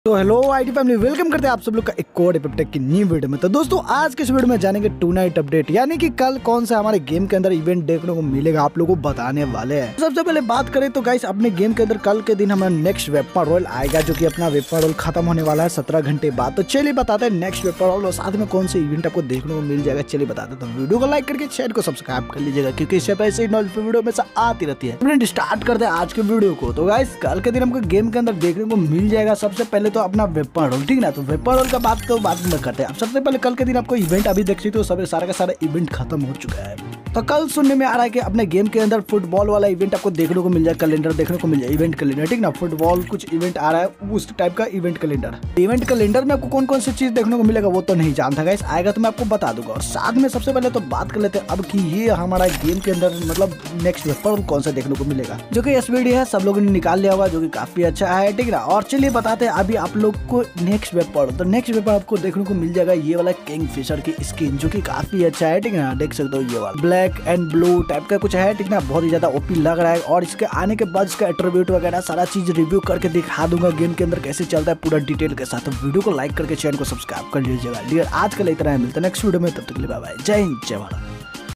तो hello IT family, welcome करते हैं आप सब लोग का एक और टेक की न्यू वीडियो में। तो दोस्तों आज के इस वीडियो में जानेंगे टू नाइट अपडेट, यानी कि कल कौन सा हमारे गेम के अंदर इवेंट देखने को मिलेगा आप लोगों को बताने वाले हैं। सबसे पहले बात करें तो गाइस अपने गेम के अंदर कल के दिन हमारा नेक्स्ट वेपन रोल आएगा, जो कि अपना वेपन रोल खत्म होने वाला है 17 घंटे बाद। तो चलिए बताते हैं नेक्स्ट वेपन रोल और साथ में कौन से इवेंट आपको देखने को मिल जाएगा। चलिए बताते हैं, तो वीडियो को लाइक करके चैनल को सब्सक्राइब कर लीजिएगा, क्योंकि इससे ऐसे ही नॉलेज वीडियो में से आती रहती है। स्टार्ट करते हैं आज के वीडियो को। तो गाइस कल के दिन हमको गेम के अंदर देखने को मिल जाएगा सबसे पहले तो अपना वेपन रोल, ठीक ना। तो वेपन रोल का बात तो बाद में करते हैं। अब सबसे पहले कल के दिन आपको इवेंट अभी देख सकते हो, सब सारा का सारा इवेंट खत्म हो चुका है। तो कल सुनने में आ रहा है कि अपने गेम के अंदर फुटबॉल वाला इवेंट आपको देखने को मिल जाए, कैलेंडर देखने को मिल जाए, इवेंट कैलेंडर, ठीक ना। फुटबॉल कुछ इवेंट आ रहा है उस टाइप का इवेंट कैलेंडर में आपको कौन कौन सी चीज देखने को मिलेगा वो तो नहीं जानता गाइस, आएगा तो मैं आपको बता दूंगा। और साथ में सबसे पहले तो बात कर लेते हैं अब कि ये हमारा गेम के अंदर मतलब नेक्स्ट वेपन कौन सा देखने को मिलेगा, जो कि एसवीडी है, सब लोगों ने निकाल लिया हुआ, जो कि काफी अच्छा है, ठीक ना। और चलिए बताते हैं अभी आप लोग को नेक्स्ट वेपन। तो नेक्स्ट वेपन आपको देखने को मिल जाएगा ये वाला किंगफिशर की स्किन, जो कि काफी अच्छा है, ठीक ना। देख सकते हो ये वाला ब्लैक एंड ब्लू टाइप का कुछ है, ठीक ना। बहुत ही ज्यादा ओपी लग रहा है। और इसके आने के बाद इसका एट्रीब्यूट वगैरह सारा चीज रिव्यू करके दिखा दूंगा गेम के अंदर कैसे चलता है पूरा डिटेल के साथ। तो वीडियो को लाइक करके चैनल को सब्सक्राइब कर लीजिएगा। डियर आज के लिए इतना है, मिलता है नेक्स्ट वीडियो में, तब तक के लिए बाय बाय, जय हिंद, जय भारत।